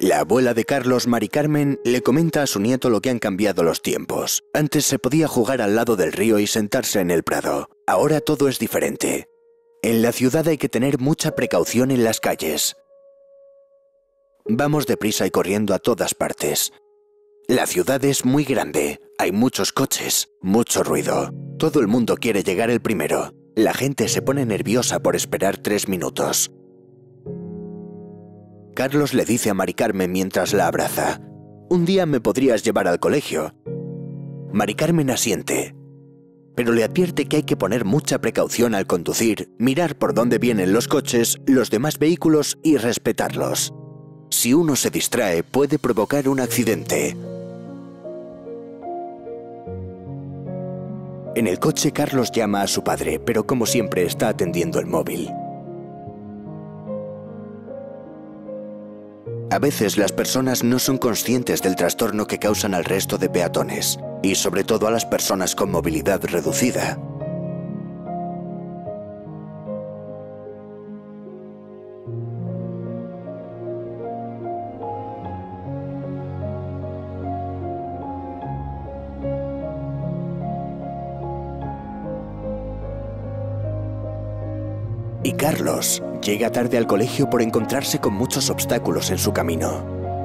La abuela de Carlos, Mari Carmen, le comenta a su nieto lo que han cambiado los tiempos. Antes se podía jugar al lado del río y sentarse en el prado. Ahora todo es diferente. En la ciudad hay que tener mucha precaución en las calles. Vamos deprisa y corriendo a todas partes. La ciudad es muy grande, hay muchos coches, mucho ruido. Todo el mundo quiere llegar el primero. La gente se pone nerviosa por esperar 3 minutos. Carlos le dice a Mari Carmen mientras la abraza: «Un día me podrías llevar al colegio». Mari Carmen asiente, pero le advierte que hay que poner mucha precaución al conducir, mirar por dónde vienen los coches, los demás vehículos y respetarlos. Si uno se distrae, puede provocar un accidente. En el coche, Carlos llama a su padre, pero como siempre está atendiendo el móvil. A veces las personas no son conscientes del trastorno que causan al resto de peatones, y sobre todo a las personas con movilidad reducida. Y Carlos llega tarde al colegio por encontrarse con muchos obstáculos en su camino.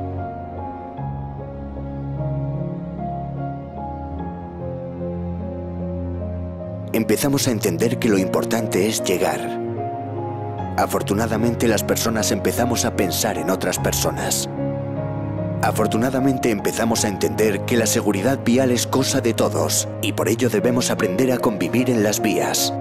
Empezamos a entender que lo importante es llegar. Afortunadamente, las personas empezamos a pensar en otras personas. Afortunadamente empezamos a entender que la seguridad vial es cosa de todos y por ello debemos aprender a convivir en las vías.